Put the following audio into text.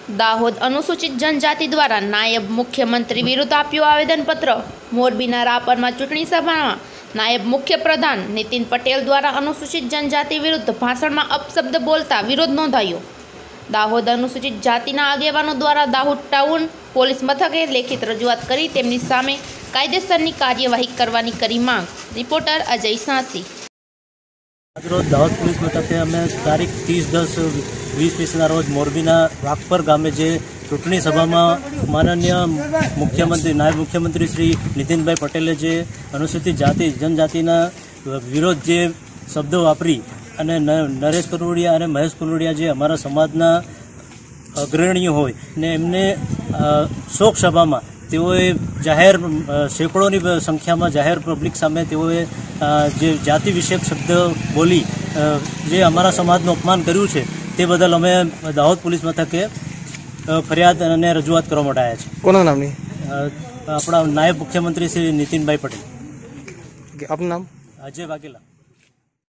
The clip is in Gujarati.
દાહોદ અનુસૂચિત જનજાતિ દ્વારા નાયબ મુખ્યમંત્રી વિરુદ્ધ આપ્યું આવેદનપત્ર। મોરબીના રાપરમાં ચૂંટણી સભામાં નાયબ મુખ્યપ્રધાન નીતિન પટેલ દ્વારા અનુસૂચિત જનજાતિ વિરુદ્ધ ભાષણમાં અપશબ્દ બોલતા વિરોધ નોંધાયો। દાહોદ અનુસૂચિત જાતિના આગેવાનો દ્વારા દાહોદ ટાઉન પોલીસ મથકે લેખિત રજૂઆત કરી તેમની સામે કાયદેસરની કાર્યવાહી કરવાની કરી માંગ। રિપોર્ટર અજય સાંસી। रोज दाहोद पुलिस मथके अमे तारीख 30/10/2020 रोज मोरबीना रापर गामे जे चूंटणी सभा में माननीय मुख्यमंत्री नायब मुख्यमंत्री श्री नितिन भाई पटेले जे अनुसूचित जाति जनजातिना विरोध जे शब्द वापरी अने नरेश कनोडिया अने महेश कनोडिया जे अमारा समाजना अग्रणीय होय ने एमने शोक सभा में तेओए जाहिर सैकड़ों संख्या में जाहिर पब्लिक सामे तेओए जे जाति विषयक शब्द बोली जे अमारा समाजનું अपमान कर्યું છે તે બદલ અમે દાહોદ પોલીસ મથકે ફરિયાદ અને રજૂઆત કરવા માટે આવ્યા છે। કોના નામની? આપણા નાયબ મુખ્યમંત્રી શ્રી નીતિનભાઈ પટેલ। આપનું નામ? અજય વાઘેલા।